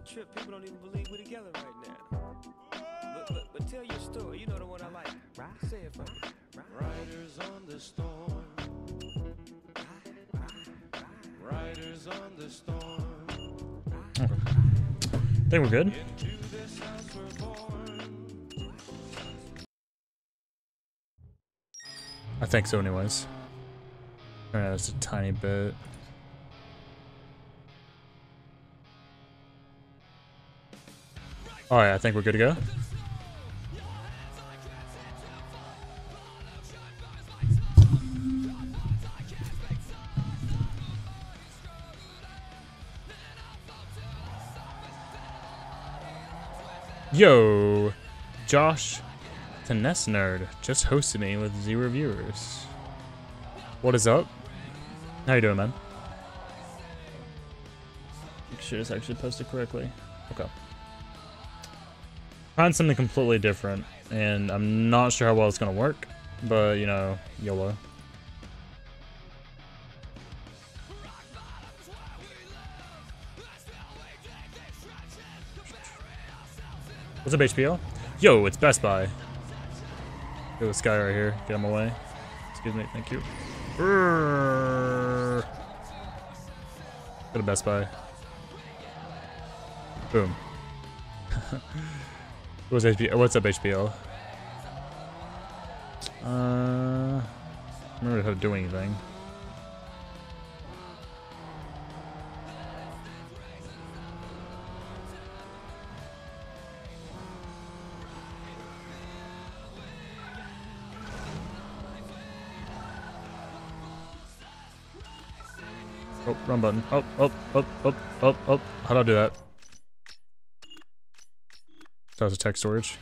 trip. People don't even believe we're together right now. But tell your story. You know the one I like. Right? Say it for me. Riders on the storm. Riders on the storm. Okay. I think we're good. I think so anyways. Alright, that's a tiny bit. Alright, I think we're good to go. Yo, Josh Tennis Nerd just hosted me with 0 viewers. What is up? How you doing, man? Make sure it's actually posted correctly. Okay. Trying something completely different, and I'm not sure how well it's gonna work, but you know, YOLO. What's up, HPL? Yo, it's Best Buy. Yo, this guy right here. Get him away. Excuse me, thank you. Go to Best Buy. Boom. What's up, HPL? I don't remember how to do anything. Oh, wrong button. Oh. How do I do that? That was a text storage.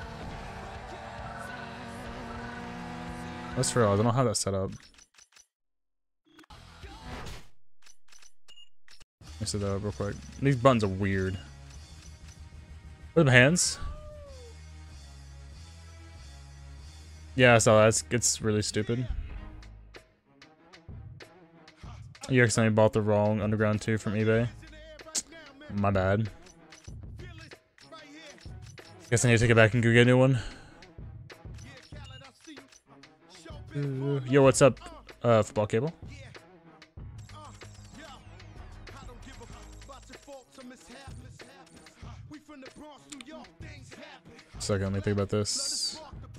That's for real. I don't know how that's set up. Let me set that up real quick. These buttons are weird. What are my hands? Yeah, I saw that. It's really stupid. You accidentally bought the wrong Underground 2 from eBay. My bad. Guess I need to take it back and go get a new one. Yo, what's up, football cable? Second, let me think about this.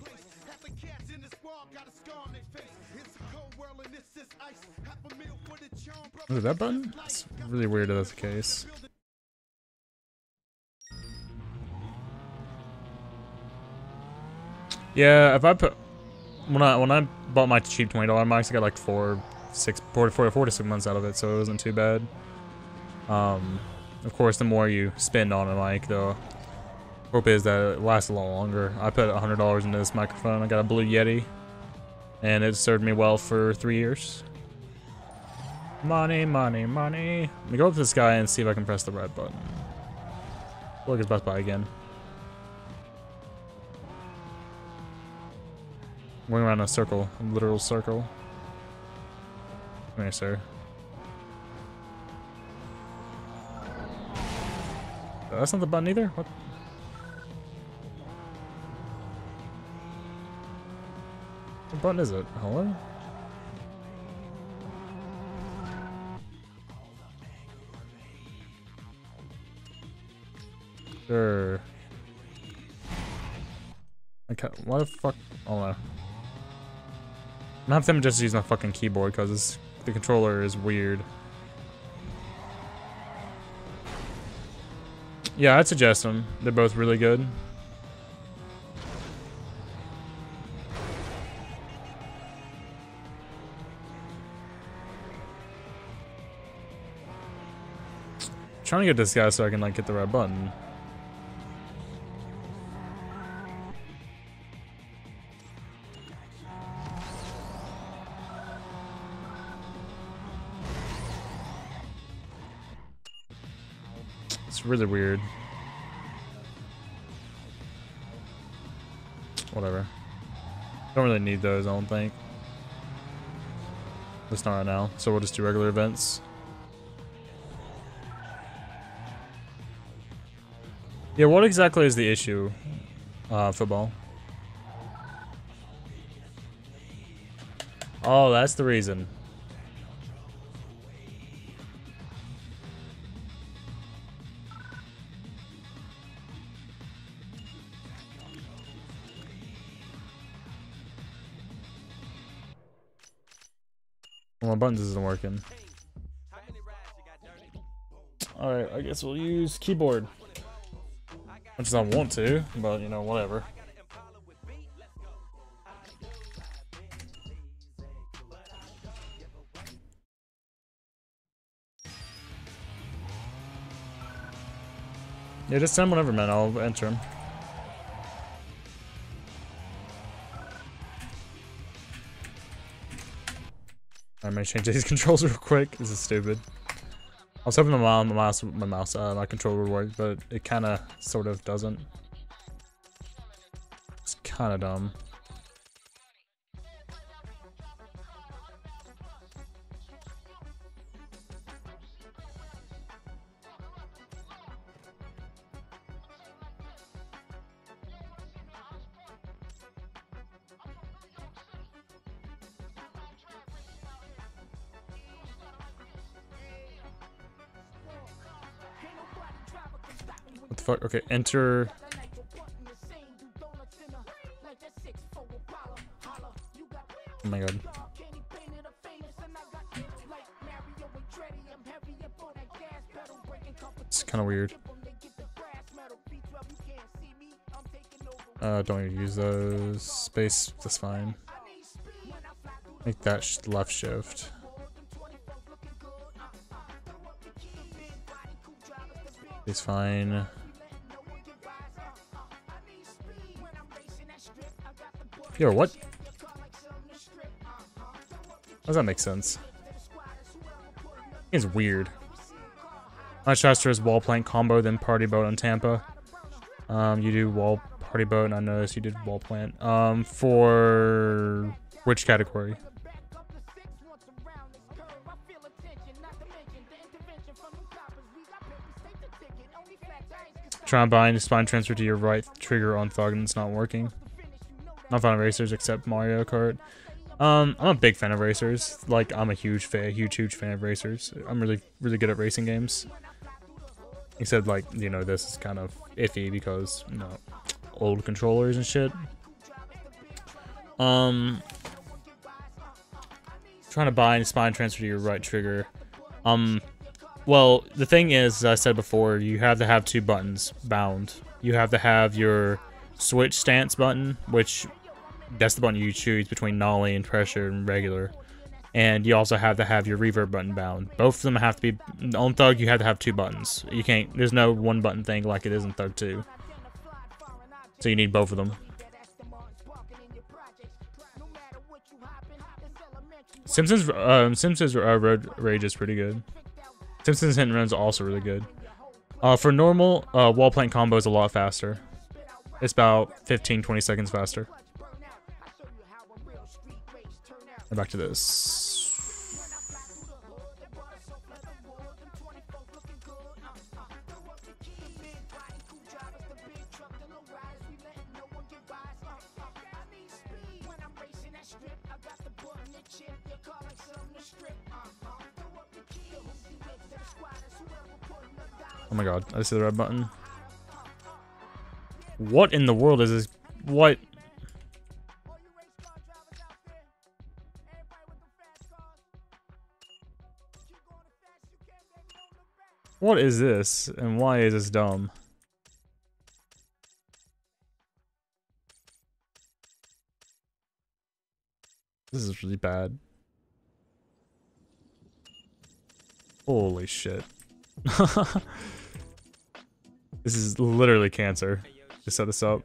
Was it that button? It's really weird if that's the case. Yeah, if I put when I bought my cheap $20 mics, I got like 4 to 6 months out of it, so it wasn't too bad. Of course, the more you spend on a mic, though, hope is that it lasts a lot longer. I put $100 into this microphone. I got a Blue Yeti, and it served me well for 3 years. Money, money, money. Let me go up to this guy and see if I can press the right button. Look, it's Best Buy again. Going around in a circle, a literal circle. Come here, sir. That's not the button either? What? What button is it? Hello? Sure. Okay, why the fuck? Oh no. I'm half them just use my fucking keyboard because the controller is weird. Yeah, I'd suggest them. They're both really good. Trying to get this guy so I can like get the right button. It's really weird. Whatever. Don't really need those, I don't think. At least not right now. So we'll just do regular events. Yeah, what exactly is the issue, football? Oh, that's the reason. Well, my buttons isn't working. Alright, I guess we'll use keyboard. Much as I want to, but you know, whatever. Yeah, just send whatever, man. I'll enter him. I'm gonna change these controls real quick. This is stupid. I was hoping my controller would work, but it kind of, sort of doesn't. It's kind of dumb. What the fuck? Okay, enter. Oh my god. It's kind of weird. Don't even use those. Space, that's fine. Make that left shift. It's fine. Yo, what? Does that make sense? It's weird. Much faster is wall plank combo than party boat on Tampa. You do wall party boat, and I noticed you did wall plant. For which category? Try and bind spine transfer to your right trigger on Thug and it's not working. Not fan of racers except Mario Kart. I'm a big fan of racers. Like, I'm a huge fan of racers. I'm really good at racing games. Except, like, you know, this is kind of iffy because, you know, old controllers and shit. Trying to bind spine transfer to your right trigger. Well, the thing is, as I said before, you have to have two buttons bound. You have to have your switch stance button, which that's the button you choose between nollie and pressure and regular. And you also have to have your reverb button bound. Both of them have to be on Thug. You have to have two buttons. You can't. There's no one button thing like it is in Thug 2. So you need both of them. Simpsons Road Rage is pretty good. Simpsons Hit and Run is also really good. For normal, wall plank combo is a lot faster. It's about 15-20 seconds faster. And back to this. Oh my god, I see the red button. What in the world is this? What? What is this? And why is this dumb? This is really bad. Holy shit. This is literally cancer. To set this up.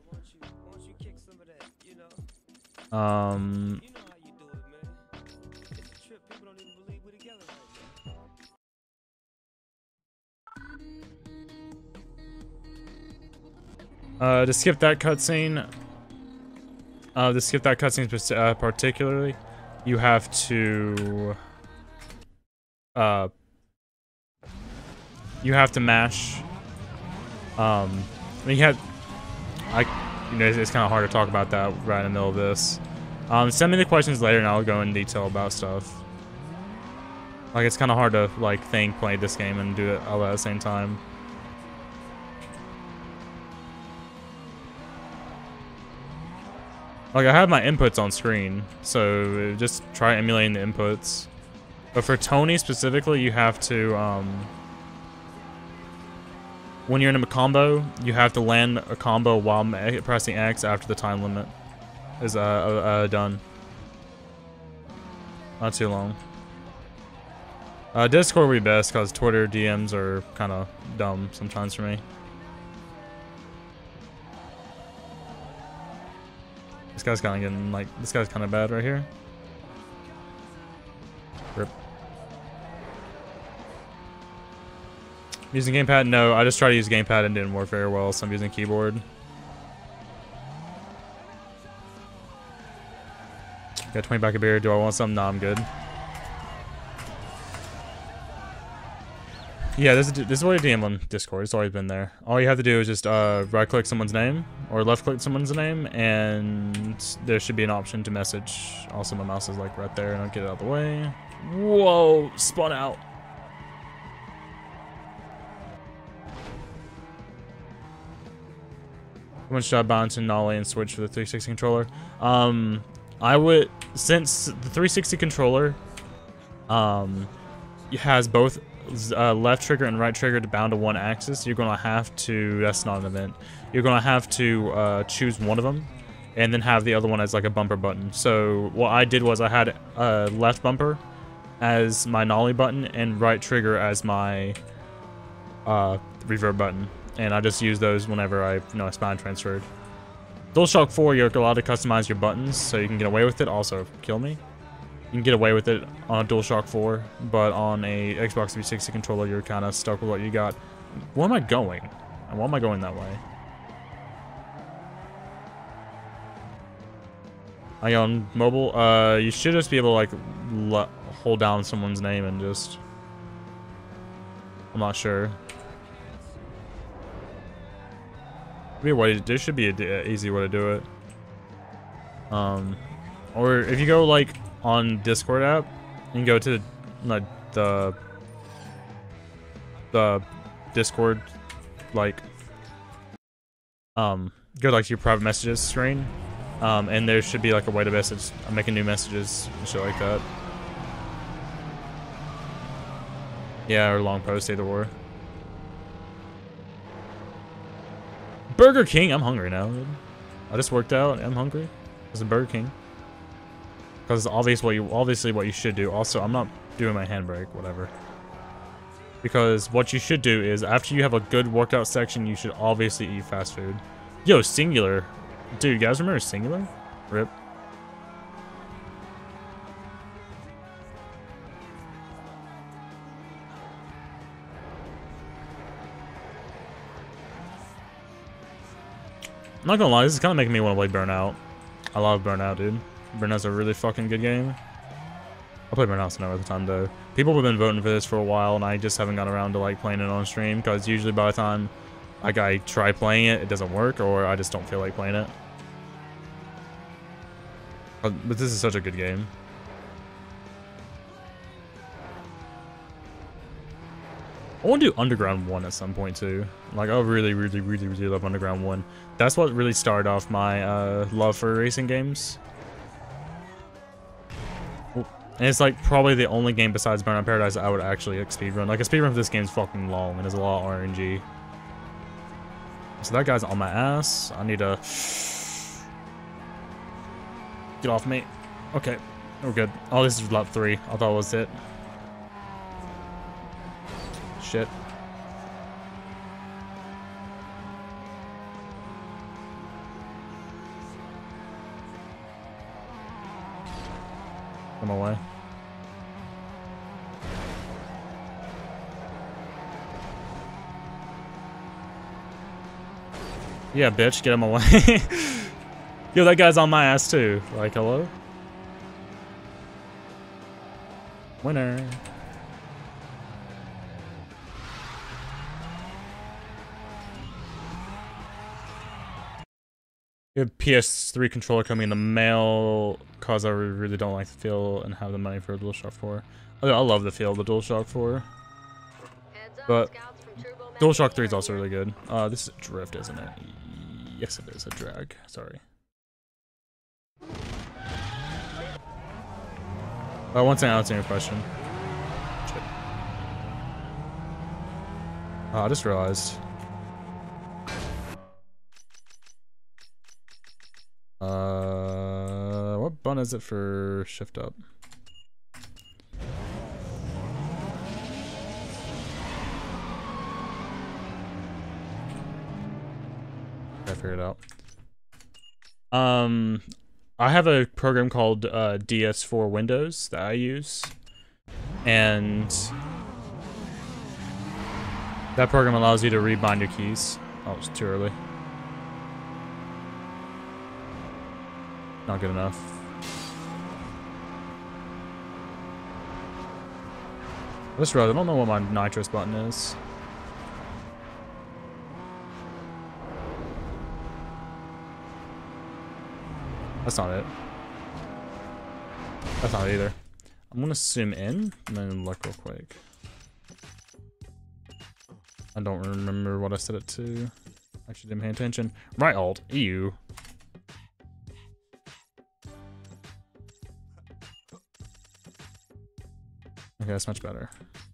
To skip that cutscene. To skip that cutscene particularly, you have to. You have to mash I mean, you know, it's kind of hard to talk about that right in the middle of this. Send me the questions later, and I'll go in detail about stuff. Like, it's kind of hard to like play this game and do it all at the same time. Like, I have my inputs on screen, so just try emulating the inputs. But for Tony specifically, you have to, when you're in a combo, you have to land a combo while pressing X after the time limit is done. Not too long. Discord would be best, because Twitter DMs are kind of dumb sometimes for me. This guy's kind of getting, like, this guy's kind of bad right here. Rip. Using gamepad? No, I just tried to use gamepad and didn't work very well, so I'm using keyboard. Got 20 back of beer. Do I want some? No, I'm good. Yeah, this is what you DM on Discord. It's always been there. All you have to do is just right-click someone's name or left-click someone's name, and there should be an option to message. Also, my mouse is like right there, and I'll get it out of the way. Whoa, spun out. One shot bounce to nollie and switch for the 360 controller. I would, since the 360 controller has both left trigger and right trigger to bound to one axis, you're gonna have to, that's not an event, you're gonna have to choose one of them and then have the other one as like a bumper button. So what I did was I had left bumper as my nollie button and right trigger as my reverb button, and I just use those whenever I spine transferred. DualShock 4, you're allowed to customize your buttons, so you can get away with it. Also, kill me. You can get away with it on a DualShock 4, but on a Xbox 360 controller, you're kind of stuck with what you got. Where am I going? And why am I going that way? Are you on mobile? You should just be able to, like, hold down someone's name and just... I'm not sure. There should be an easy way to do it. Or if you go, like, on Discord app, you can go to like the Discord, like go like to your private messages screen, and there should be like a way to message, making new messages and shit like that. Yeah, or long post, either or. Burger King, I'm hungry now. I just worked out. I'm hungry. It's a Burger King. Because obviously what you should do. Also, I'm not doing my handbrake, whatever. Because what you should do is, after you have a good workout section, you should obviously eat fast food. Yo, Singular. Dude, you guys remember Singular? Rip. I'm not gonna lie, this is kind of making me want to play Burnout. I love Burnout, dude. Burnout's a really fucking good game. I'll play Burnout some other time, though. People have been voting for this for a while, and I just haven't gotten around to, like, playing it on stream, because usually by the time, like, I try playing it, it doesn't work, or I just don't feel like playing it. But this is such a good game. I want to do Underground 1 at some point, too. Like, I really love Underground 1. That's what really started off my love for racing games. And it's like probably the only game besides Burnout Paradise that I would actually like speedrun. Like, a speedrun for this game is fucking long and there's a lot of RNG. So that guy's on my ass. I need to get off me. Okay, we're good. Oh, this is lap 3. I thought it was it. Shit. Come away. Yeah, bitch, get him away. Yo, that guy's on my ass too. Like, hello? Winner. You have PS3 controller coming in the mail, cause I really don't like the feel and have the money for a DualShock 4. I love the feel of the DualShock 4. But DualShock 3 is also really good. This is a drift, isn't it? Yes, it is a drag. Sorry. One second, I'll answer your question. Shit. I just realized. What button is it for shift up? I figured it out. I have a program called DS4 Windows that I use, and that program allows you to rebind your keys. Oh, it's too early. Not good enough. I just realized I don't know what my nitrous button is. That's not it. That's not it either. I'm gonna zoom in and then look real quick. I don't remember what I set it to. Actually didn't pay attention. Right alt. Ew. Okay, that's much better.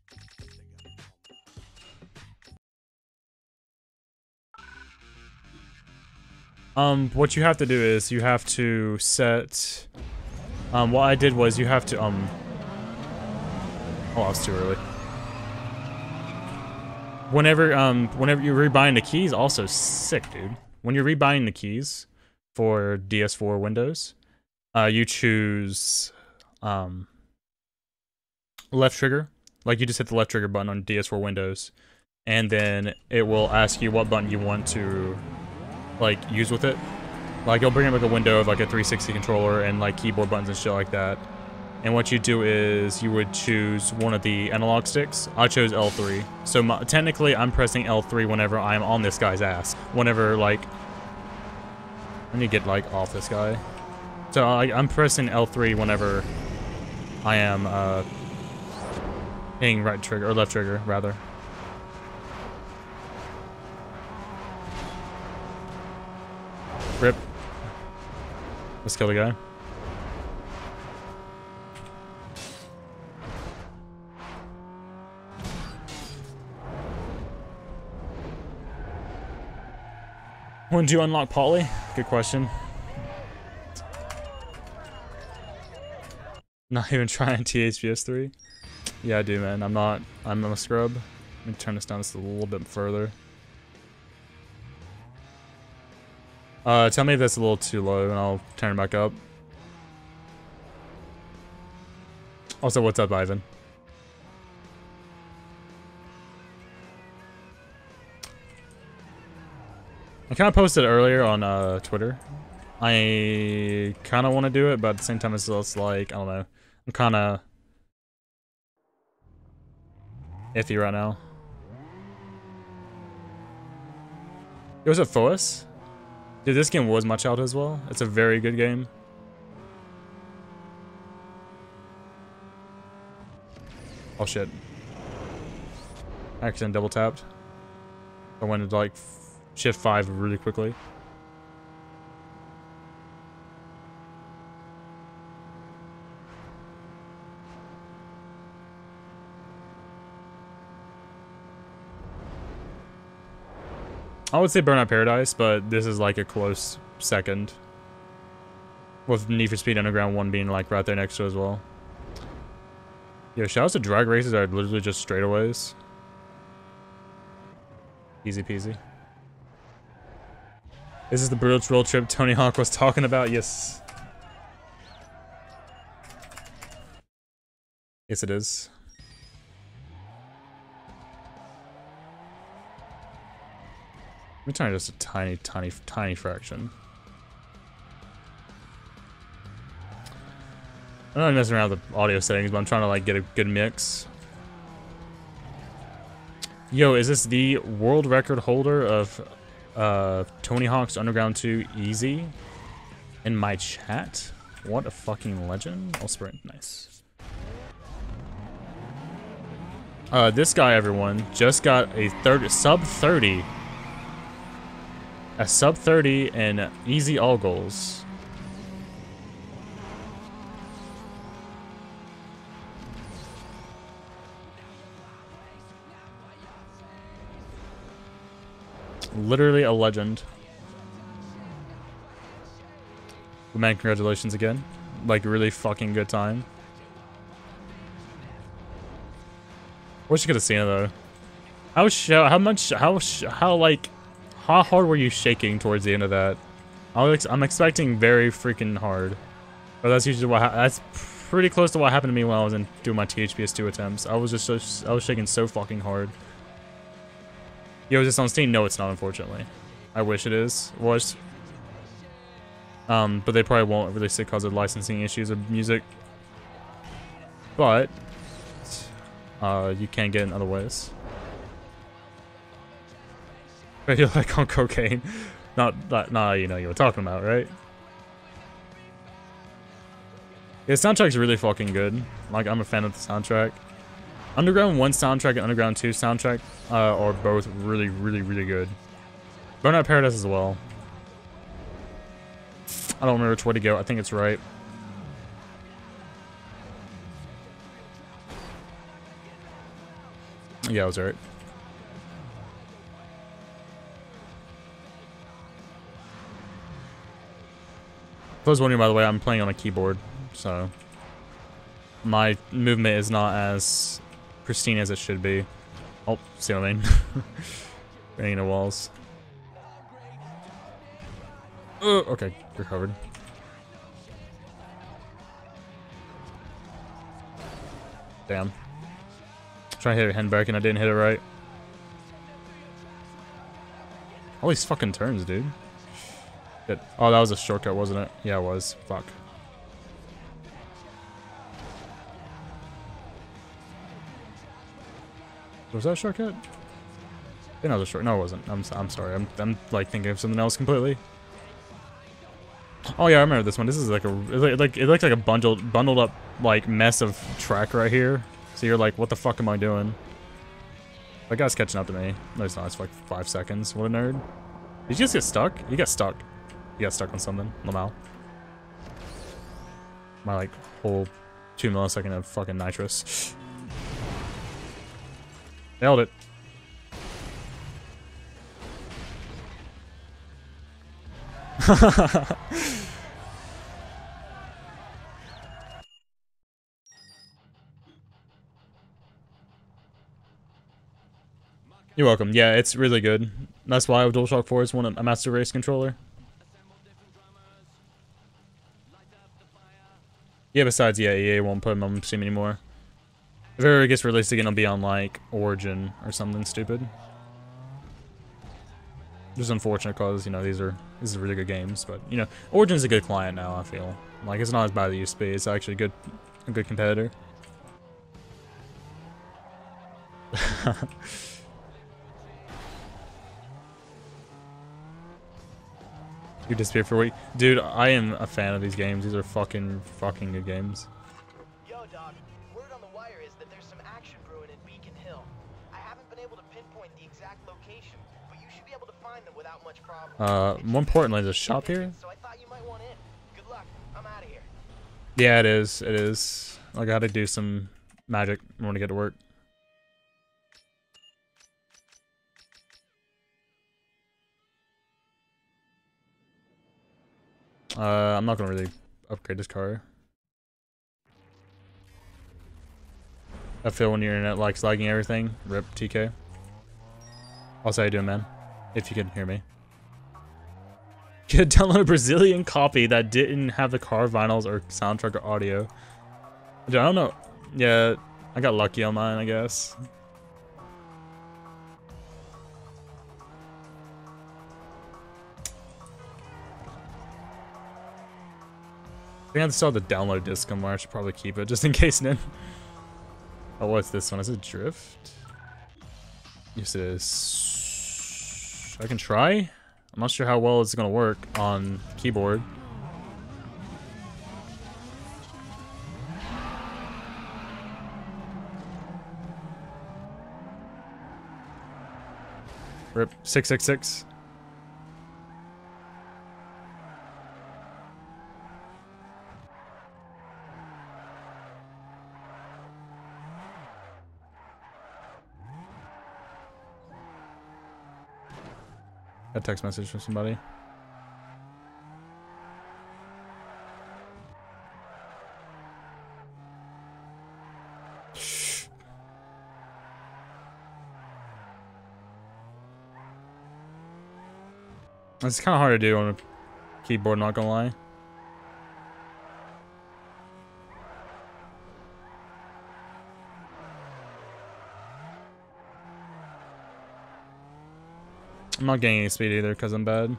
What you have to do is you have to set, what I did was you have to, oh, it's too early. Whenever you rebind the keys, also sick, dude. When you're rebinding the keys for DS4 Windows, you choose, left trigger. Like, you just hit the left trigger button on DS4 Windows, and then it will ask you what button you want to, like, use with it. Like, it'll bring up like a window of like a 360 controller and like keyboard buttons and shit like that. And what you do is you would choose one of the analog sticks. I chose L3. So technically I'm pressing L3 whenever I'm on this guy's ass. Whenever, like, I need to get like off this guy. So I'm pressing L3 whenever I am hitting right trigger, or left trigger rather. Rip. Let's kill the guy. When do you unlock Poly? Good question. Not even trying THPS3? Yeah, I do, man. I'm a scrub. Let me turn this down just a little bit further. Tell me if that's a little too low and I'll turn it back up. Also, what's up, Ivan? I kind of posted earlier on Twitter. I kind of want to do it, but at the same time, it's like, I don't know. I'm kind of iffy right now. It was a Foas. Dude, this game was my childhood as well. It's a very good game. Oh shit. Accident double tapped. I went to like shift 5 really quickly. I would say Burnout Paradise, but this is like a close second. With Need for Speed Underground 1 being like right there next to it as well. Yo, shoutouts to drag races that are literally just straightaways. Easy peasy. This is the brutal road trip Tony Hawk was talking about? Yes. Yes, it is. Let me turn just a tiny fraction. I'm not messing around with the audio settings, but I'm trying to like get a good mix. Yo, is this the world record holder of Tony Hawk's Underground 2 easy in my chat. What a fucking legend. I'll sprint. Nice. This guy, everyone, just got a sub 30. A sub 30 and easy all goals. Literally a legend. Man, congratulations again. Like, really fucking good time. Wish you could have seen it though. How hard were you shaking towards the end of that? I'm expecting very freaking hard, but that's usually that's pretty close to what happened to me when I was doing my THPS2 attempts. I was shaking so fucking hard. Yo, is this on Steam? No, it's not, unfortunately. I wish it was. But they probably won't release it because of licensing issues of music. But you can get it in other ways. You're like on cocaine. Not you know you were talking about, right? Yeah, the soundtrack's really fucking good. Like, I'm a fan of the soundtrack. Underground 1 soundtrack and Underground 2 soundtrack are both really, really, really good. Burnout Paradise as well. I don't remember which way to go. I think it's right. Yeah, I was right. If I was wondering, by the way, I'm playing on a keyboard, so my movement is not as pristine as it should be. Oh, see what I mean? Banging the walls. Oh, okay, recovered. Damn. Trying to hit a handbrake and I didn't hit it right. All these fucking turns, dude. Shit. Oh, that was a shortcut, wasn't it? Yeah, it was. Fuck. Was that a shortcut? I think that was a short. No, it wasn't. I'm sorry. I'm like thinking of something else completely. Oh yeah, I remember this one. This is like it looks like a bundled up like mess of track right here. So you're like, what the fuck am I doing? That guy's catching up to me. No, it's not. It's for like 5 seconds. What a nerd. Did you just get stuck? You got stuck. You got stuck on something. Lamal. My like whole 2 millisecond of fucking nitrous. Nailed it. You're welcome. Yeah, it's really good. That's why DualShock 4 is a Master Race controller. Yeah, besides, yeah, EA won't put them on Steam anymore. If it ever gets released again, it'll be on, like, Origin or something stupid. Just unfortunate because, you know, these are really good games, but, you know, Origin's a good client now, I feel. Like, it's not as bad as it used to be. It's actually a good competitor. You disappeared for a week. Dude, I am a fan of these games. These are fucking good games. Yo, Doc. Word on the wire is that there's some action brewing in Beacon Hill. I haven't been able to pinpoint the exact location, but you should be able to find them without much problem. More importantly, there's a shop here. So I thought you might want in. Good luck. I'm out of here. Yeah, it is. It is. I gotta do some magic when I get to work. I'm not gonna really upgrade this car. I feel when your internet likes lagging everything. Rip TK. Also, how you doing, man? If you can hear me. Could download a Brazilian copy that didn't have the car vinyls or soundtrack or audio. I don't know. Yeah, I got lucky on mine, I guess. I think I saw the download disc somewhere. I should probably keep it just in case then. Oh, what's this one? Is it Drift? Yes, it is. I can try. I'm not sure how well it's gonna work on keyboard. Rip 666. A text message from somebody. It's kind of hard to do on a keyboard, not gonna lie. I'm not getting any speed either because I'm bad.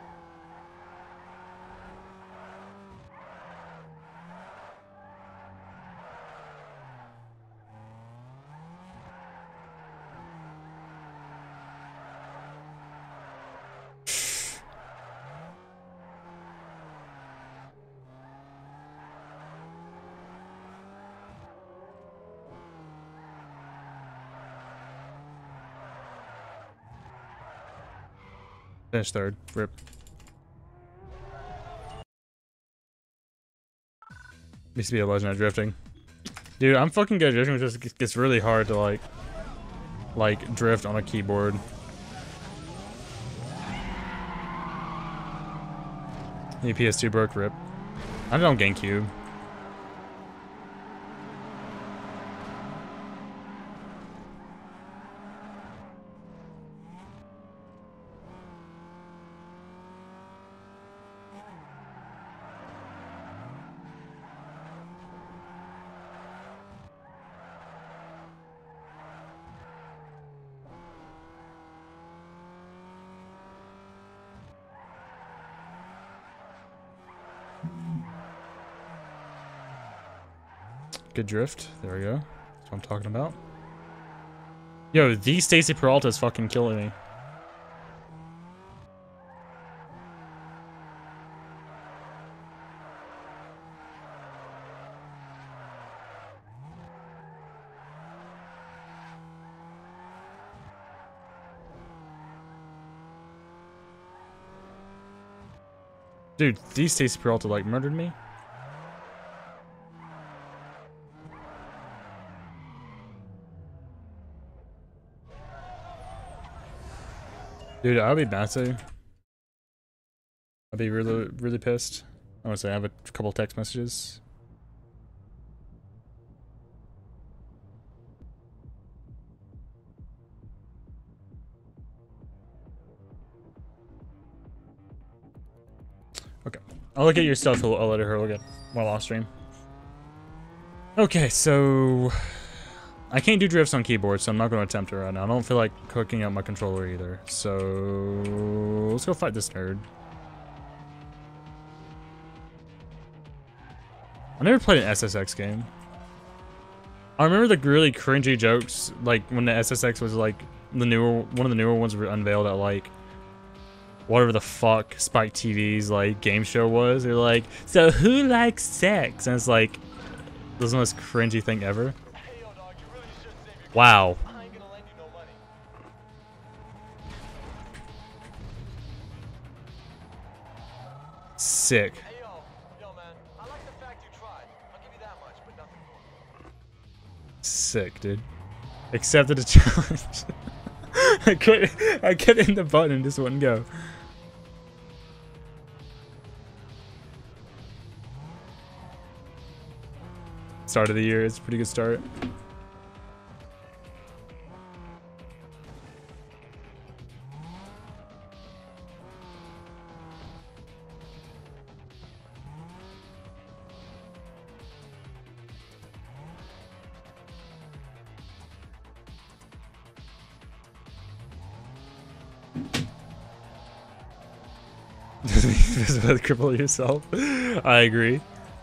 Finish third. Rip. Used to be a legend at drifting. Dude, I'm fucking good at drifting. It just gets really hard to like drift on a keyboard. The PS2 broke. Rip. I don't GameCube. Good drift. There we go. That's what I'm talking about. Yo, the Stacy Peralta is fucking killing me. Dude, the Stacy Peralta like murdered me. Dude, I'll be massive. I'll be really, really pissed. I want to say I have a couple text messages. Okay, I'll look at your stuff. I'll let her look at while off stream. Okay, so I can't do drifts on keyboard, so I'm not going to attempt it right now. I don't feel like hooking up my controller either. So let's go fight this nerd. I never played an SSX game. I remember the really cringy jokes, like when the SSX was like one of the newer ones were unveiled at like whatever the fuck Spike TV's like game show was. They're like, so who likes sex? And it's like, this is the most cringy thing ever. Wow. Sick. Yo, man. I like the fact you tried. I'll give you that much, but nothing more. Sick, dude. Accepted a challenge. I couldn't hit the button and just wouldn't go. Start of the year, it's a pretty good start. Doesn't cripple yourself. I agree.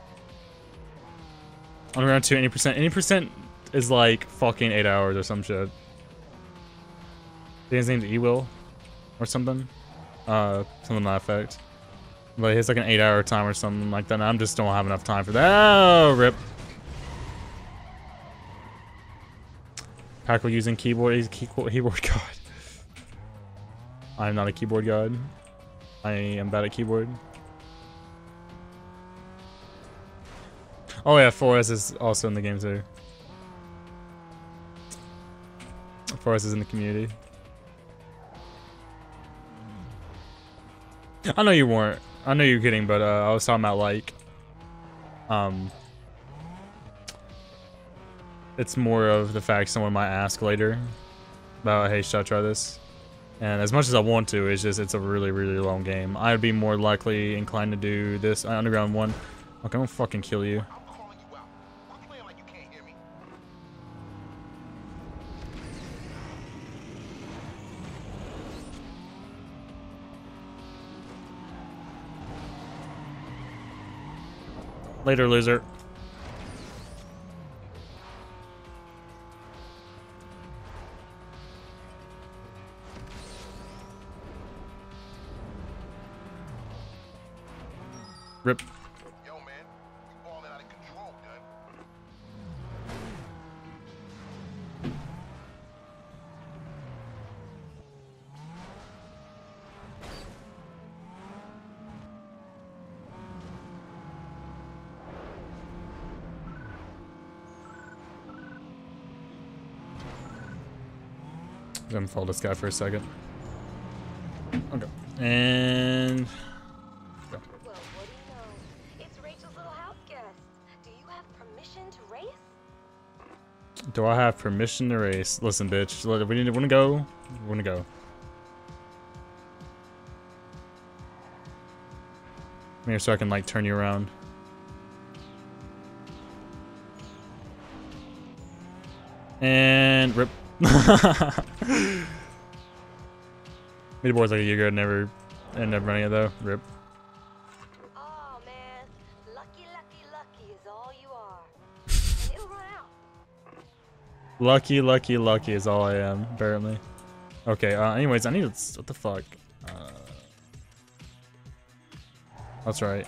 On around 2, 80%. 80% is like fucking 8 hours or some shit. I think his name's E-Will or something. Something to that effect. But it's like an 8-hour time or something like that. And I just don't have enough time for that. Oh, rip. Packle using keyboard. He's a keyboard god. I am not a keyboard god. I am bad at keyboard. Oh yeah, 4S is also in the game too. 4S is in the community. I know you weren't. I know you're kidding, but I was talking about like, it's more of the fact someone might ask later about, hey, should I try this? And as much as I want to, it's just, it's a really, really long game. I'd be more likely inclined to do this Underground 1. Okay, I'm gonna fucking kill you. Later, loser. Rip. Yo, man, you balling out of control, gun. I'm gonna follow this guy for a second. Okay. And Well, what do you know? It's Rachel's little house guest. Do you have permission to race? do I have permission to race? Listen, bitch. We wanna go. We wanna go. Come here so I can like turn you around. And rip. Leaderboard's like you're good, never running it though. Rip. Oh man, lucky, lucky, lucky is all you are. And it'll run out. Lucky, lucky, lucky is all I am, apparently. Okay, anyways, I need to, what the fuck? That's right.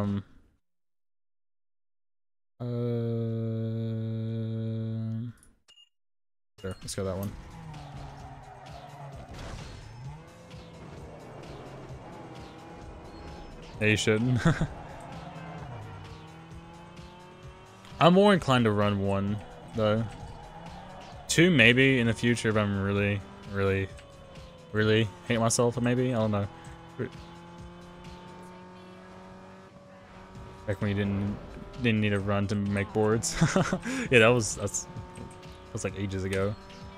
Sure, let's go that one. Yeah, you shouldn't. I'm more inclined to run 1, though. 2 maybe in the future if I'm really hate myself, maybe. I don't know. Back when you didn't need to run to make boards. Yeah, that was like ages ago.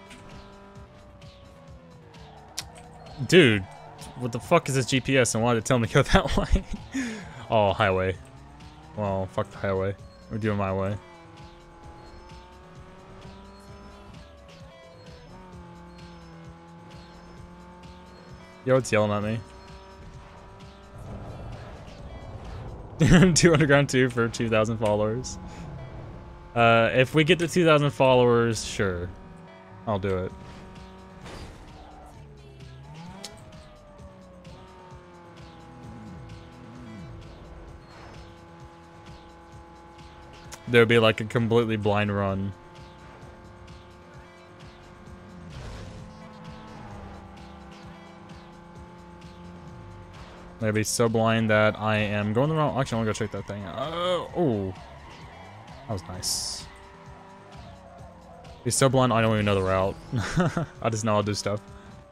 Dude, what the fuck is this GPS and why did it tell me to go that way? Oh, highway. Well, fuck the highway. We're doing my way. Yo, it's yelling at me. Do Underground 2 for 2,000 followers. If we get to 2,000 followers, sure. I'll do it. There'll be like a completely blind run. I'll be so blind that I am going the wrong. Actually, I'm gonna go check that thing out. Oh, that was nice. He's so blind, I don't even know the route. I just know I'll do stuff.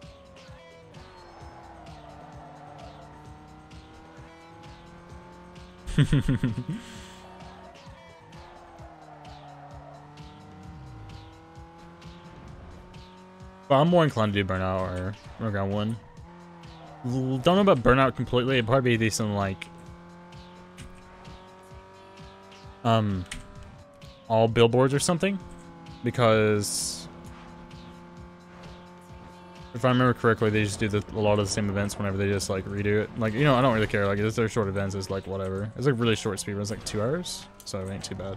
But I'm more inclined to do Burnout or Underground 1. Don't know about Burnout completely. It'd probably be some like all billboards or something, because if I remember correctly, they just do a lot of the same events whenever they just like redo it. Like, you know, I don't really care. Like, if they're short events, it's like whatever. It's like really short speed runs, like 2 hours, so it ain't too bad.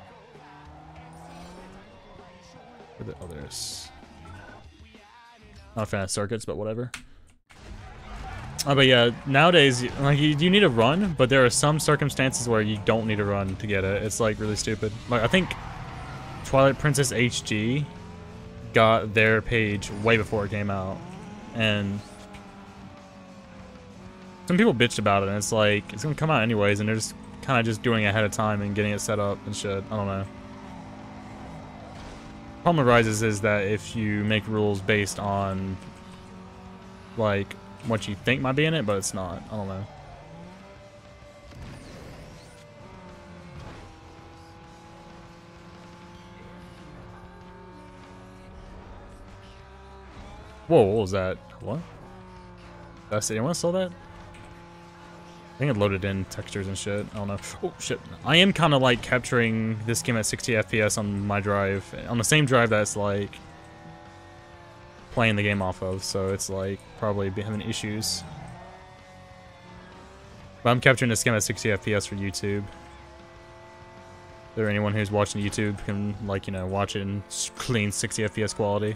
For the others. Not a fan of circuits, but whatever. But yeah, nowadays, like, you need a run, but there are some circumstances where you don't need a run to get it. It's, like, really stupid. Like, I think Twilight Princess HG got their page way before it came out. And some people bitched about it, and it's like, it's gonna come out anyways, and they're just kind of just doing it ahead of time and getting it set up and shit. I don't know. Problem arises is that if you make rules based on, like, what you think might be in it, but it's not. I don't know. Whoa, what was that? What? Did I see anyone saw that? I think it loaded in textures and shit. I don't know. Oh, shit. I am kind of, like, capturing this game at 60 FPS on my drive. On the same drive that's, like, playing the game off of, so it's, like, probably having issues. But I'm capturing this game at 60 FPS for YouTube. If there anyone who's watching YouTube can, like, you know, watch it in clean 60 FPS quality.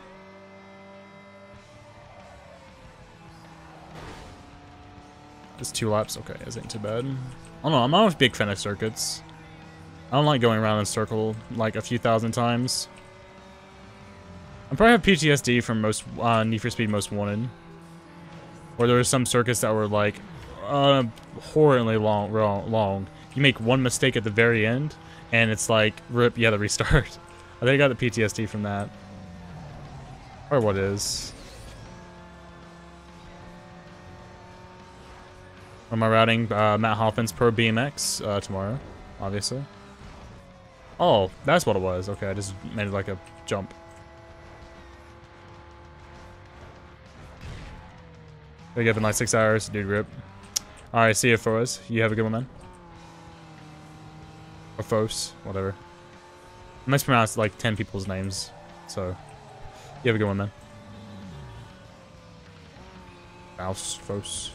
Just 2 laps? Okay, this ain't too bad. I don't know, I'm not a big fan of circuits. I don't like going around in a circle like a few thousand times. I probably have PTSD from most Need for Speed Most Wanted. Where there were some circuits that were like horribly long. You make one mistake at the very end, and it's like, rip, you have to restart. I think I got the PTSD from that. Or what is. Am I routing Matt Hoffman's Pro BMX tomorrow, obviously. Oh, that's what it was. Okay, I just made it like a jump. We give it like 6 hours, dude. Rip. Alright, see you, Foes. You have a good one, man. Or Fos, whatever. I mispronounced like 10 people's names, so you have a good one, man. Mouse, Fos.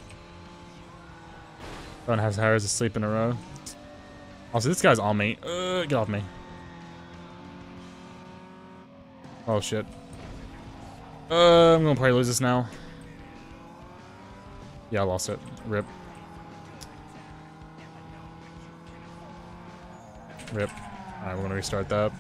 7.5 hours of sleep in a row. Also, this guy's on me. Get off me. Oh, shit. I'm gonna probably lose this now. Yeah, I lost it. Rip. Rip. Alright, we're gonna restart that.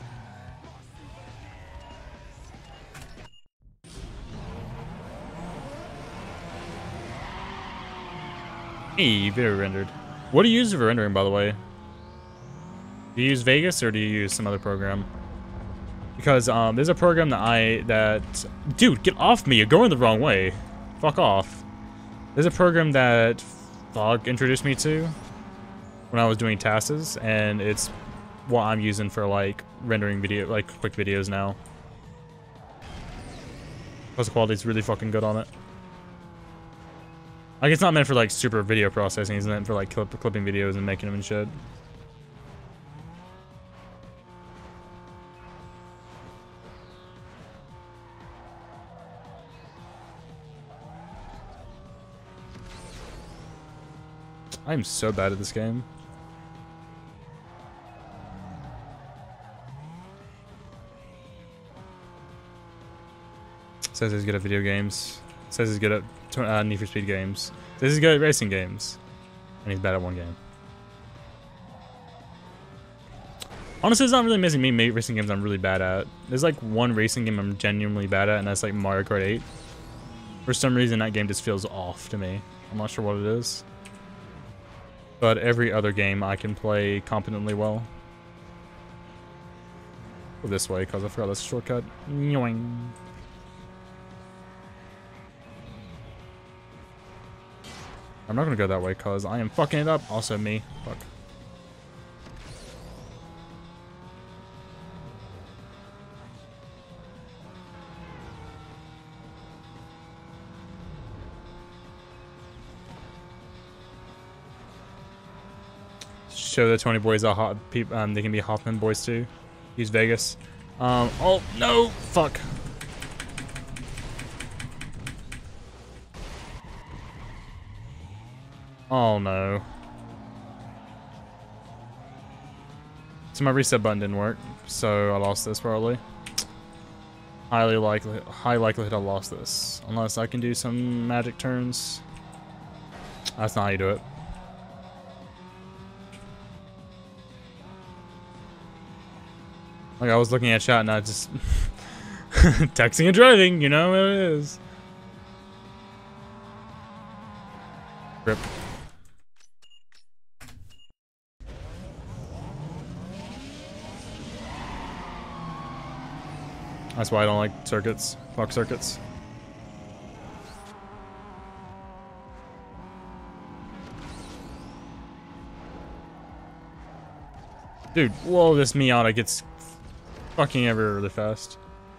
Hey, video rendered. What do you use for rendering, by the way? Do you use Vegas or do you use some other program? Because there's a program that dude, get off me! You're going the wrong way. Fuck off. There's a program that Fog introduced me to when I was doing tasks, and it's what I'm using for like rendering video, like quick videos now. Plus the quality's really fucking good on it. Like, it's not meant for like super video processing, it's meant for like clipping videos and making them and shit. I'm so bad at this game. Says he's good at video games. Says he's good at Need for Speed games. Says he's good at racing games. And he's bad at one game. Honestly, it's not really missing me racing games I'm really bad at. There's like one racing game I'm genuinely bad at, and that's like Mario Kart 8. For some reason, that game just feels off to me. I'm not sure what it is. But every other game I can play competently well. Go this way, because I forgot that's a shortcut. Yoing. I'm not gonna go that way, because I am fucking it up. Also me. Fuck. Show the 20 boys are hot people. They can be Hoffman boys too. Use Vegas. Oh no! Fuck. Oh no. So my reset button didn't work, so I lost this probably. high likelihood I lost this. Unless I can do some magic turns. That's not how you do it. Like, I was looking at chat and I just... texting and driving, you know what it is. Rip. That's why I don't like circuits. Fuck circuits. Dude, whoa, this Miata gets fucking everywhere really fast.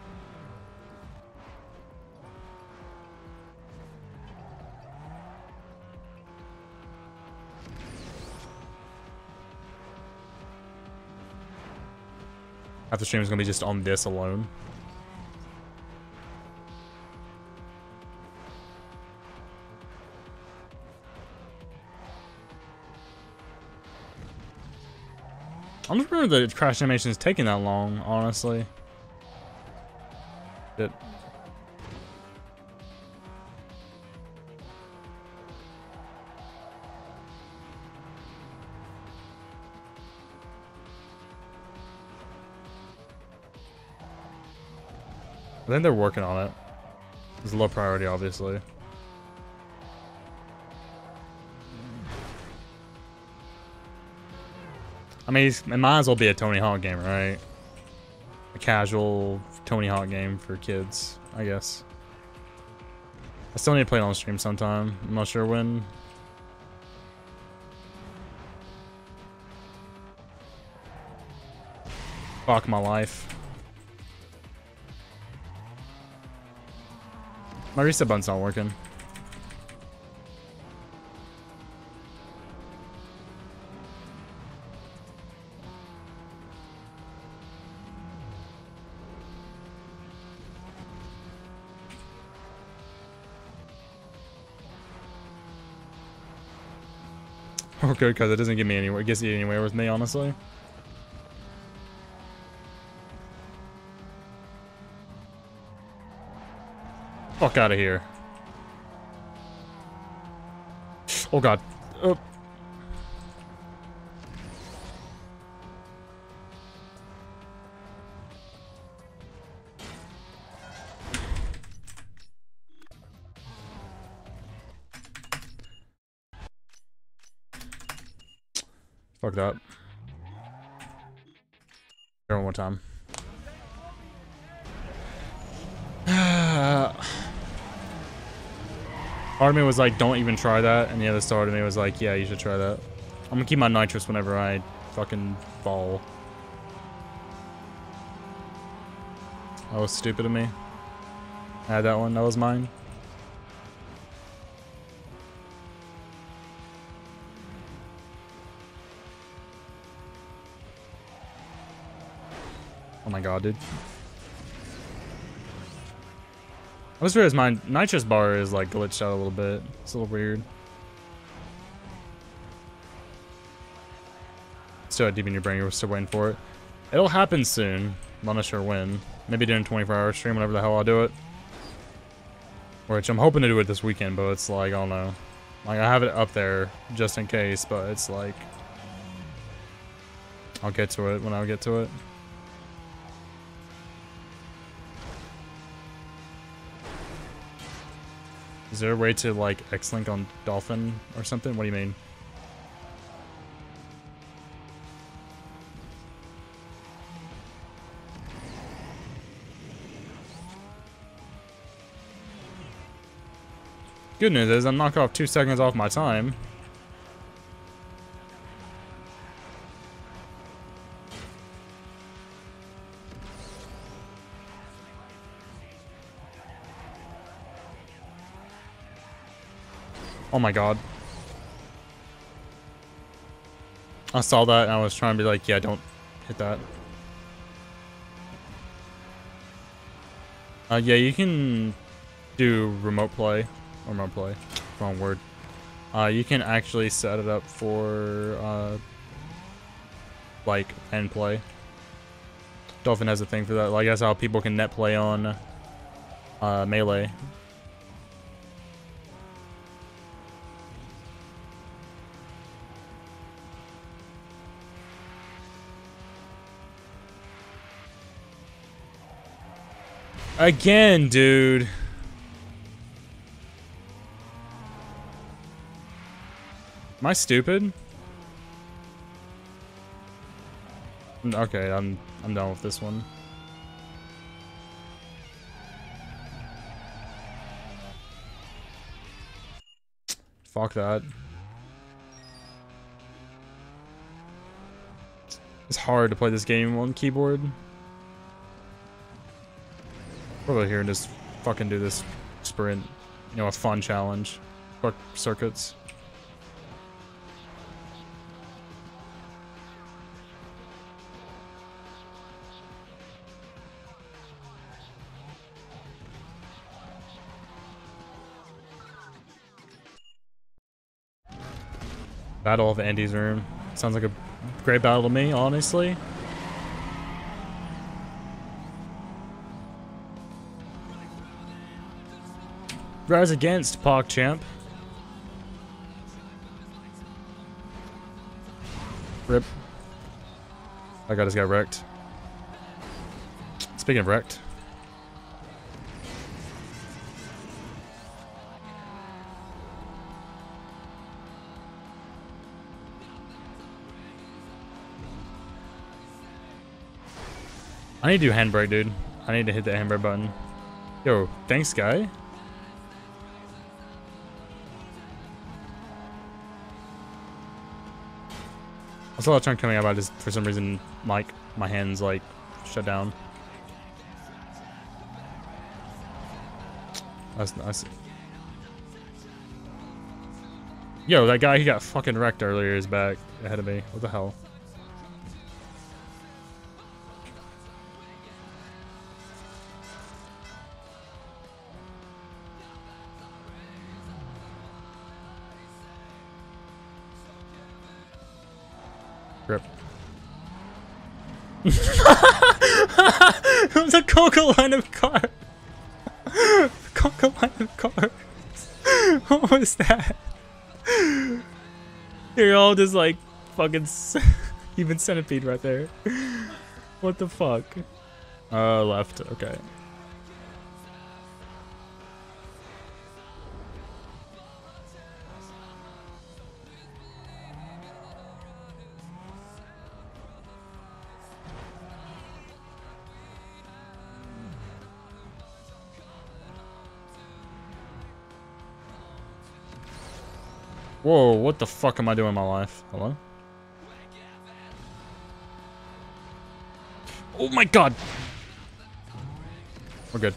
Half the stream is gonna be just on this alone. I don't remember the crash animation is taking that long, honestly. It. I think they're working on it. It's a low priority, obviously. I mean, it might as well be a Tony Hawk game, right? A casual Tony Hawk game for kids, I guess. I still need to play it on stream sometime. I'm not sure when. Fuck my life. My reset button's not working. Oh, good, because it doesn't get me anywhere. It gets you anywhere with me, honestly. Fuck out of here. Oh god. Oh. Fuck that. Here one more time. Part of me was like, don't even try that, and the other side of me was like, yeah, you should try that. I'm gonna keep my nitrous whenever I fucking fall. That was stupid of me. I had that one, that was mine. Oh my god, dude. I just realized my nitrous bar is like glitched out a little bit. It's a little weird. Still deep in your brain, you're still waiting for it. It'll happen soon. I'm not sure when. Maybe during 24-hour stream, whenever the hell I'll do it. Which I'm hoping to do it this weekend, but it's like, I don't know. Like, I have it up there just in case, but it's like... I'll get to it when I get to it. Is there a way to, like, X-Link on Dolphin or something? What do you mean? Good news is, I'm knocked off 2 seconds off my time. Oh my god. I saw that and I was trying to be like, yeah, don't hit that. Yeah, you can do remote play. Or remote play. Wrong word. You can actually set it up for, like, pen play. Dolphin has a thing for that. Like that's how people can net play on Melee. Again, dude. Am I stupid? Okay, I'm done with this one. Fuck that. It's hard to play this game on keyboard. Probably here and just fucking do this sprint. You know, a fun challenge. Fuck circuits. Battle of Andy's room. Sounds like a great battle to me, honestly. Rise against PogChamp. Rip. I just got wrecked. Speaking of wrecked. I need to do handbrake, dude. I need to hit the handbrake button. Yo, thanks, guy. I saw a chunk coming up. I just, for some reason, like my hands like shut down. That's nice. Yo, that guy, he got fucking wrecked earlier, is back ahead of me. What the hell? Rip. It was a coca line of car. Coca line of car. What was that? You're all just like fucking even centipede right there. What the fuck? Left. Okay. Whoa, what the fuck am I doing in my life? Hello? Oh my god! We're good.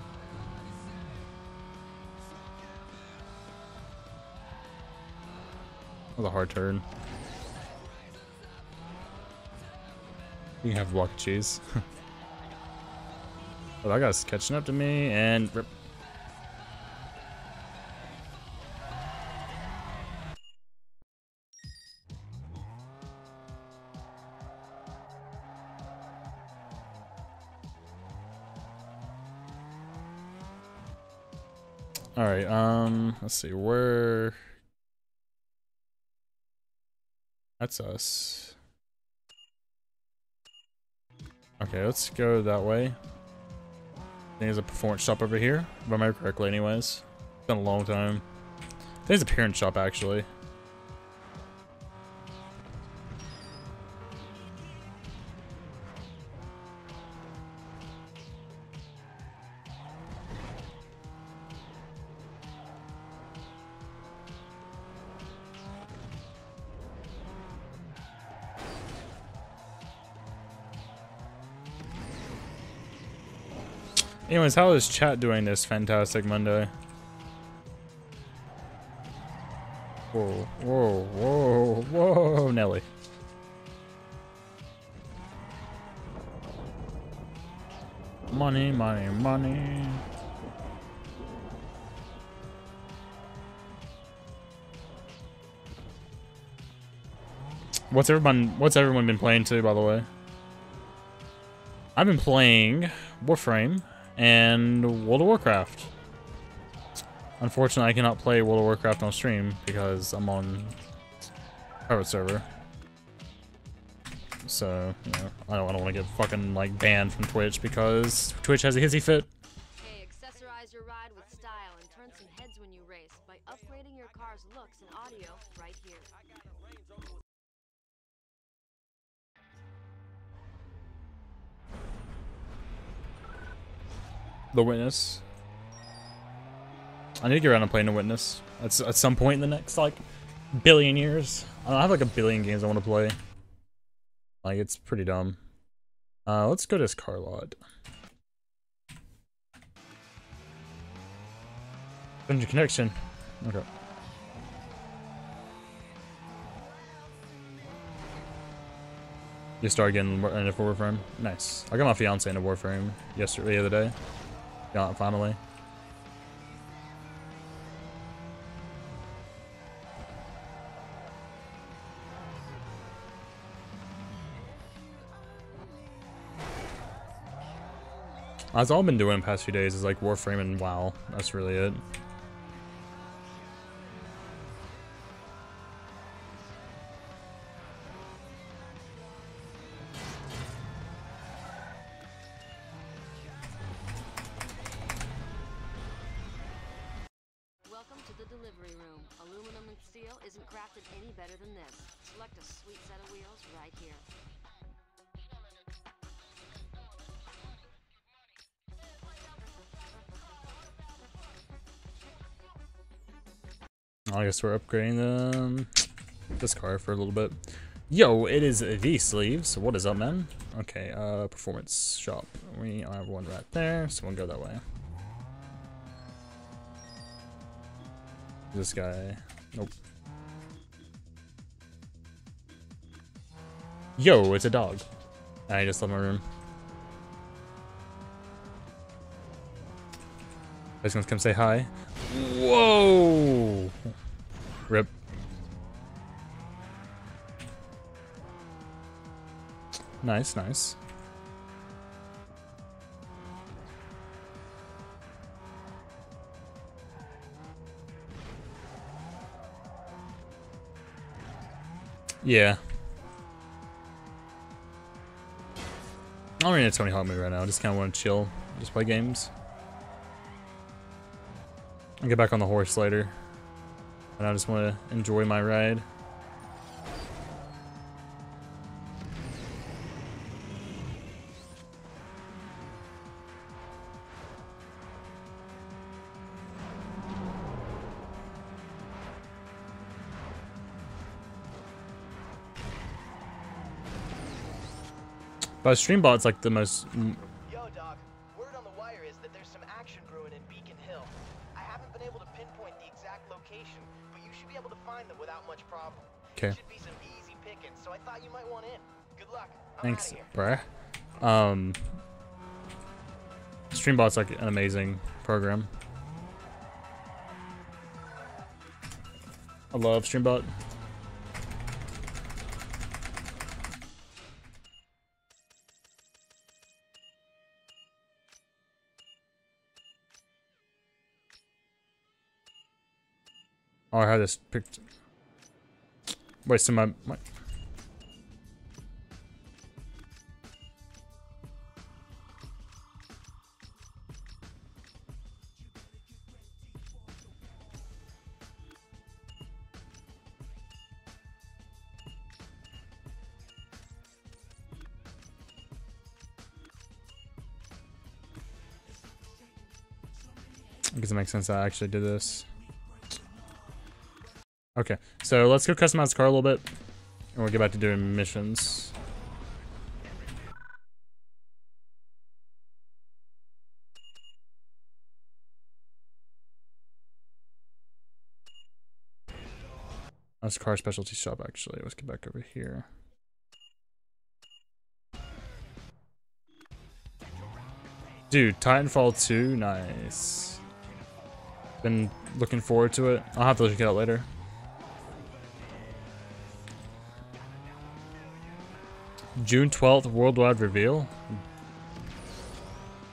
That was a hard turn. You can have a block of cheese. Oh, that guy's catching up to me, and rip. Alright, let's see, where... That's us. Okay, let's go that way. I think there's a performance shop over here, if I remember correctly anyways. It's been a long time. I think there's a parent shop, actually. Anyways, how is chat doing this fantastic Monday? Whoa, whoa, whoa, whoa, Nelly. Money, money, money. What's everyone been playing to, by the way? I've been playing Warframe and World of Warcraft. Unfortunately, I cannot play World of Warcraft on stream because I'm on private server. So, you know, I don't want to get fucking like banned from Twitch because Twitch has a hissy fit. Hey, accessorize your ride with style and turn some heads when you race by upgrading your car's looks and audio right here. The Witness. I need to get around to playing The Witness. At some point in the next, like, billion years. I have like a billion games I want to play. Like, it's pretty dumb. Let's go to this car lot. Engine connection. Okay. You start getting in a Warframe. Nice. I got my fiance in a Warframe yesterday, the other day. Got it finally. That's all I've been doing the past few days is like Warframe and WoW. That's really it. Welcome to the delivery room. Aluminum and steel isn't crafted any better than this. Select a sweet set of wheels right here. I guess we're upgrading this car for a little bit. Yo, it is the sleeves. What is up, man? Okay, performance shop. We have one right there, so we'll go that way. This guy. Nope. Yo, it's a dog. I just left my room. I just gonna come say hi. Whoa! Rip. Nice, nice. Yeah. I don't need a Tony Hawk movie right now. I just kind of want to chill, just play games. I'll get back on the horse later. And I just want to enjoy my ride. But Streambot's like the most. Yo, Doc. Word on the wire is that there's some action brewing in Beacon Hill. I haven't been able to pinpoint the exact location, but you should be able to find them without much problem. Okay. Should be some easy pickings, so I thought you might want in. Good luck. Thanks, outta here. bruh. Streambot's like an amazing program. I love Streambot. Oh, I had this picked. Wasting my. I guess it makes sense that I actually did this. Okay, so let's go customize the car a little bit, and we'll get back to doing missions. That's car specialty shop, actually. Let's get back over here. Dude, Titanfall 2, nice. Been looking forward to it. I'll have to check it out later. June 12th, worldwide reveal.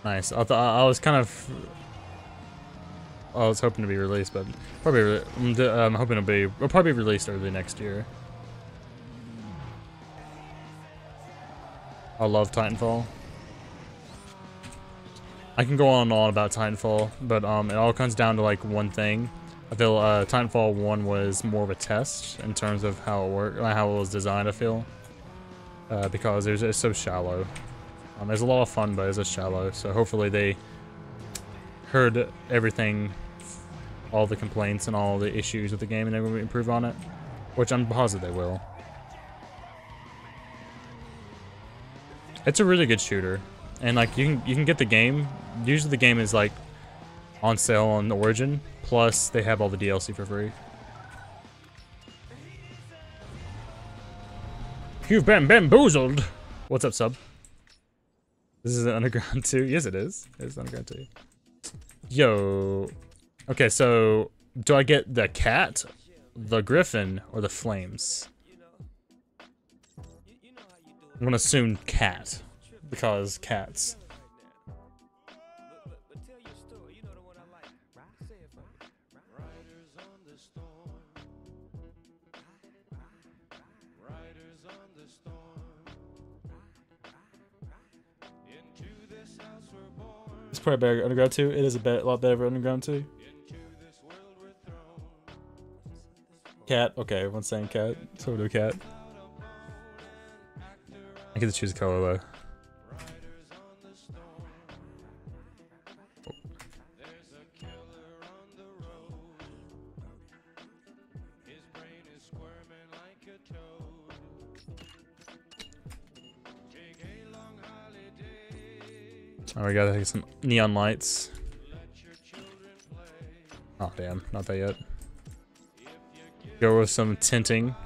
Nice. I was kind of. I was hoping to be released, but probably. I'm hoping it'll probably be released early next year. I love Titanfall. I can go on and on about Titanfall, but it all comes down to like one thing. I feel Titanfall 1 was more of a test in terms of how it worked, how it was designed. I feel because it's so shallow. There's a lot of fun, but it's just shallow. So hopefully they heard everything, all the complaints and all the issues with the game, and they're going to improve on it, which I'm positive they will. It's a really good shooter, and like you can get the game. Usually the game is like on sale on Origin, plus they have all the DLC for free. You've been bamboozled. What's up, sub? This is Underground 2. Yes, it is. It's Underground 2. Yo. Okay, so do I get the cat, the griffin, or the flames? I'm gonna assume cat, because cats. It's probably better Underground 2. It is a lot better for Underground 2. Cat. Okay, everyone's saying cat. So we'll do cat. I get to choose a color though. Oh, we gotta get some neon lights. Oh damn, not that yet. Go with some tinting.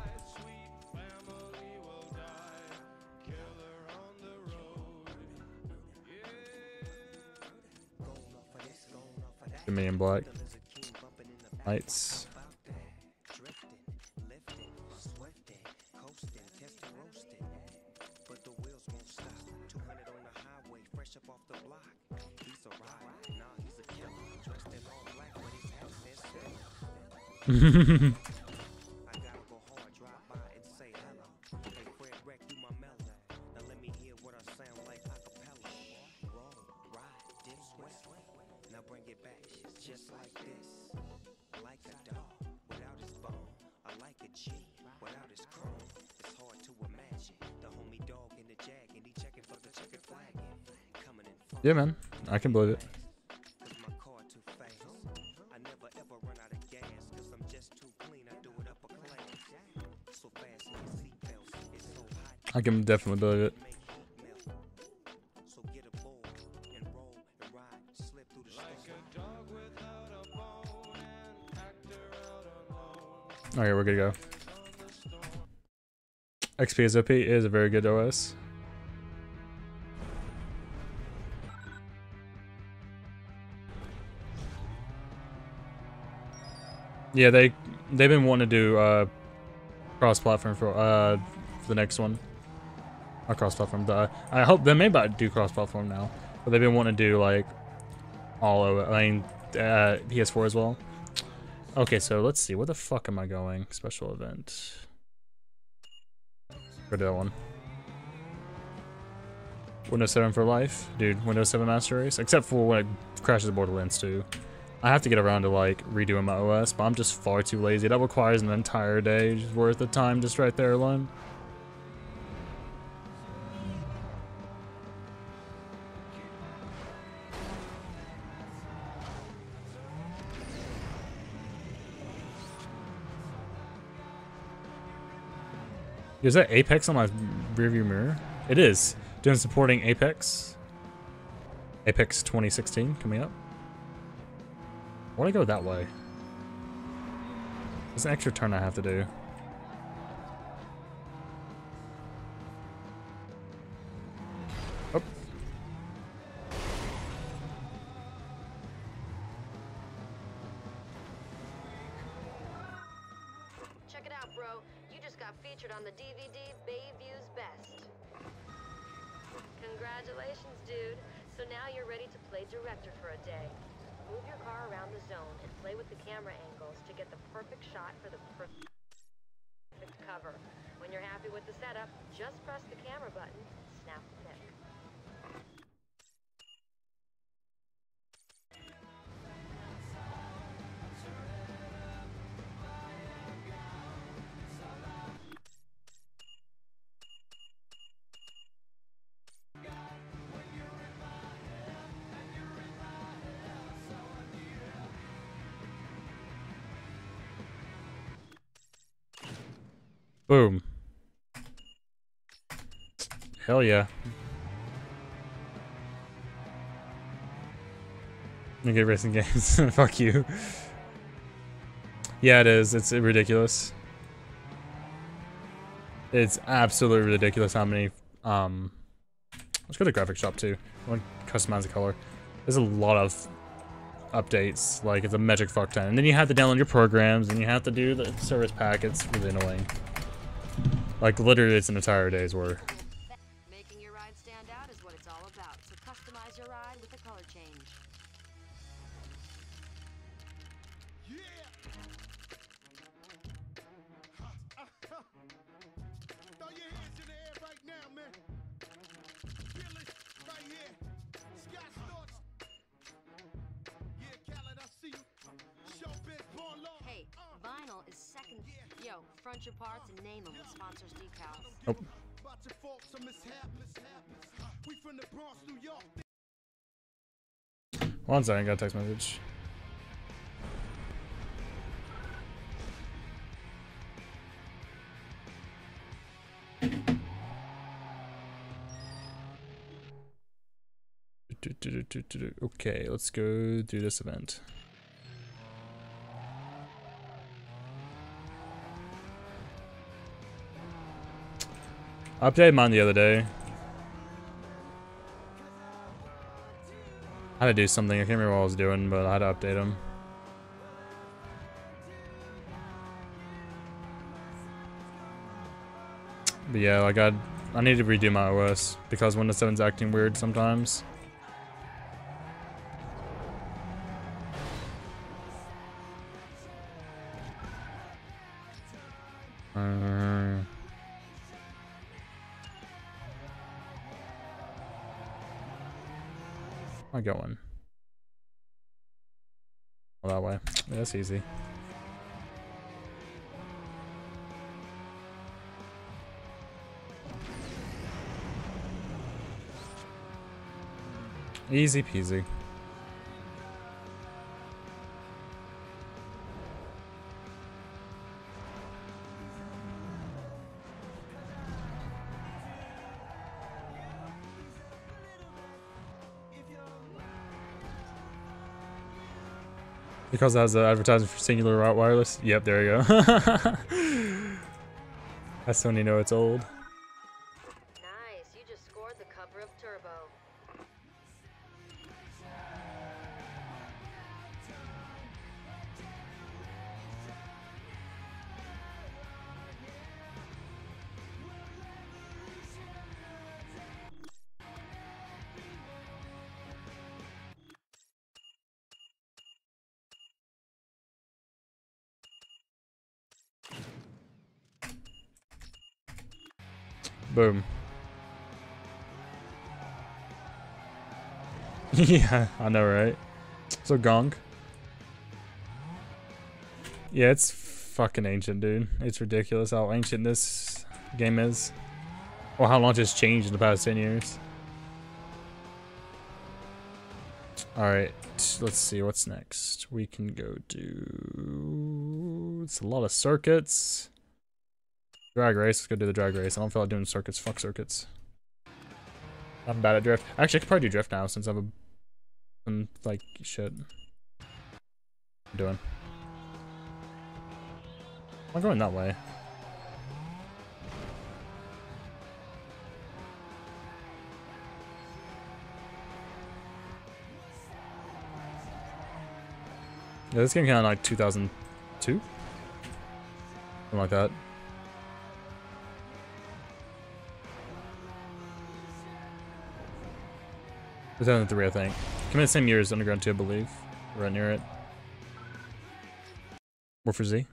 Medium black. Lights. Yeah, man, I can believe it. I can definitely believe it. Okay, we're good to go. XP is OP. It is a very good OS. Yeah, they've been wanting to do cross-platform for the next one. Not cross-platform. I hope they may about do cross-platform now, but they've been wanting to do like all of it. I mean, PS4 as well. Okay, so let's see. Where the fuck am I going? Special event. Go to that one. Windows 7 for life, dude. Windows 7 Master Race, except for when it crashes Borderlands 2. I have to get around to like redoing my OS, but I'm just far too lazy. That requires an entire day worth of time just right there alone. Is that Apex on my rearview mirror? It is. Doing supporting Apex. Apex 2016 coming up. Why do I go that way? There's an extra turn I have to do. Oh. Check it out, bro. You just got featured on the DVD Bayview's Best. Congratulations, dude. So now you're ready to play director for a day. Move your car around the zone and play with the camera angles to get the perfect shot for the perfect cover. When you're happy with the setup, just press the camera button, snap the pic. Boom. Hell yeah. You get racing games. Fuck you. Yeah, it is. It's ridiculous. It's absolutely ridiculous how many, let's go to the graphic shop too. I want to customize the color. There's a lot of updates, like it's a magic fuck ton. And then you have to download your programs and you have to do the service pack. It's really annoying. Like literally it's an entire day's work. Making your ride stand out is what it's all about, so customize your ride with a color change. Throw your hands in the air right now, man. Feel it right here. Scott Storch. Yeah, Khaled, I see you. Showbiz, born law. Hey, vinyl is second. Yo, front your parts and name them with sponsors decals. Nope. About your faults or mishaps. We from the Bronx, New York. One second, got a text message. Okay, let's go do this event. I updated mine the other day. I had to do something. I can't remember what I was doing, but I had to update them. But yeah, like I need to redo my OS because Windows 7's acting weird sometimes. I got one. Oh, that way. Yeah, that's easy. Easy peasy. Because it has an advertisement for singular route wireless. Yep, there you go. That's when you know it's old. Nice, you just scored the cover of Turbo. Boom. Yeah, I know, right? So Gong. Yeah, it's fucking ancient, dude. It's ridiculous how ancient this game is. Or how much it's changed in the past 10 years. Alright, let's see what's next. We can go do... It's a lot of circuits. Drag race, let's go do the drag race. I don't feel like doing circuits, fuck circuits. I'm bad at drift. Actually, I could probably do drift now since I'm like, shit. I'm doing. I'm going that way. Yeah, this game came out in like 2002? Something like that. 2003, I think. Came in the same year as Underground 2, I believe. Right near it. More for Z.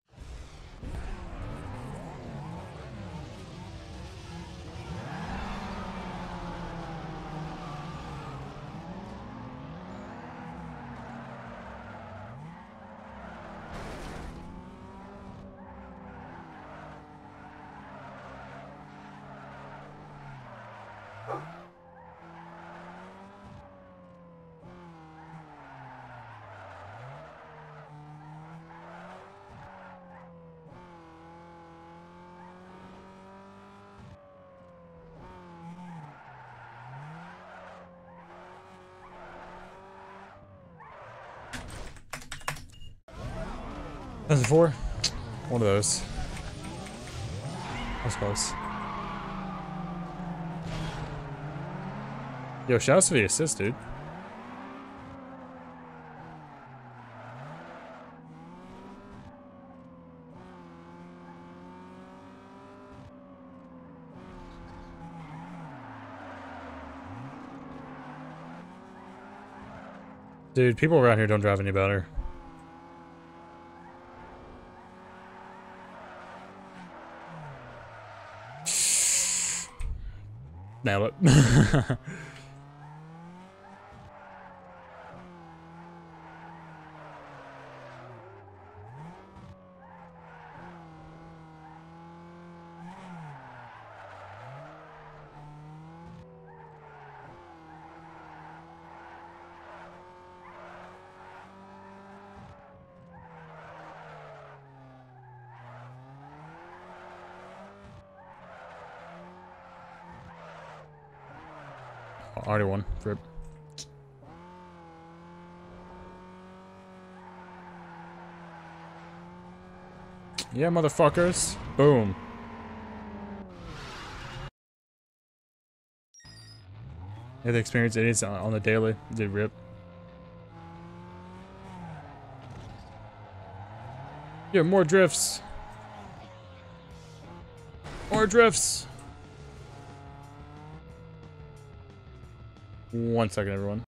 That's a 4. One of those. That's close. Yo, shouts to the assist, dude. Dude, people around here don't drive any better. Nailed it. Already won. Rip. Yeah, motherfuckers. Boom. Yeah, the experience idiots on the daily. Did rip. Yeah, more drifts. More drifts. 1 second, everyone.